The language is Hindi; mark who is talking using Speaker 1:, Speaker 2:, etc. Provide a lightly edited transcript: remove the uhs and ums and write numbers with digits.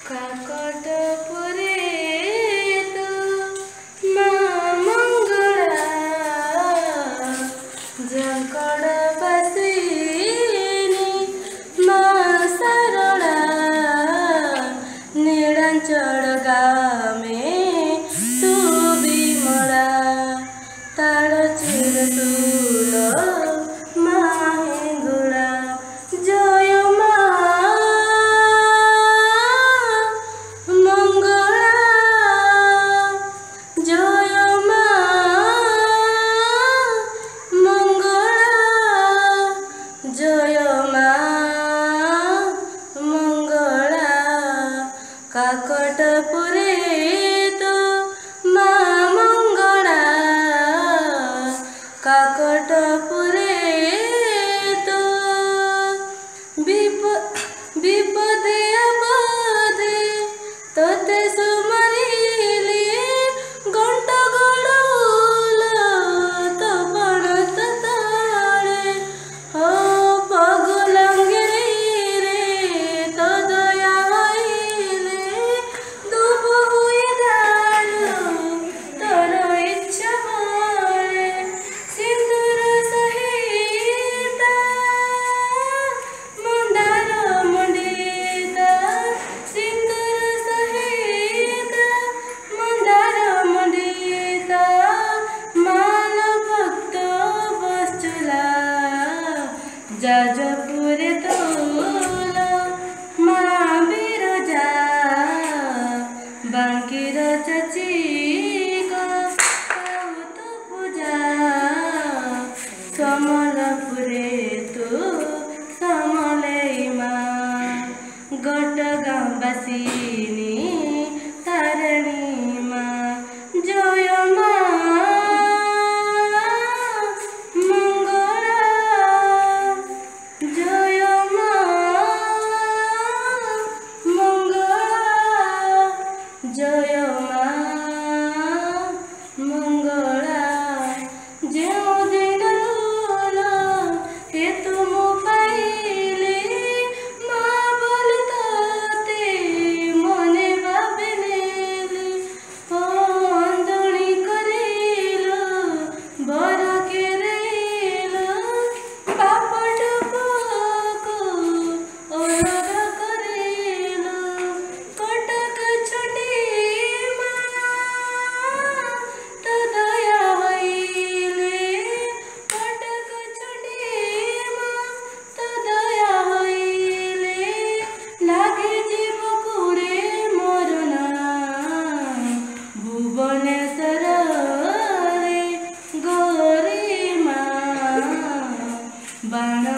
Speaker 1: काकटपुरे तू माँ मंगला जकड़ बसिनी माँ सरला नीलांचल गामे तू विमला तार चिर तुल माँ हेंगुला जय काकटपुरे तू माँ मंगला काकटपुरे तू विपदे आपदे तोते सुमरिली घंट गड़ुल तो पड़त ताळे हो पगलंगिरी रे तो दया हईले दुब हुई दारू तोर इच्छा मोरे सिंदूर सहिता मंदार मंडिता सिंदूर सहिता मंदार मंडिता मान भक्त बसुला जाजपुरे तोल माँ बिरजा बांकीर चची तो पूजा समलपुरे तू समले माँ गटगाँ बसिनी तारिणी माँ जय माँ मंगला जय माँ मंगला जय माँ मंगला जो दिन रोल हे तुम पाइले माँ बोलते मने भाविनेली ओ अंधुणी करेलो बर केरेलो पापट पोको अलग करेलो कटक छोटी माँ तो दया हईले कटक छोटी माँ तो दया हईले लागे जीव कुरे मरना भुवनेश्वर रे गौरी माँ बाण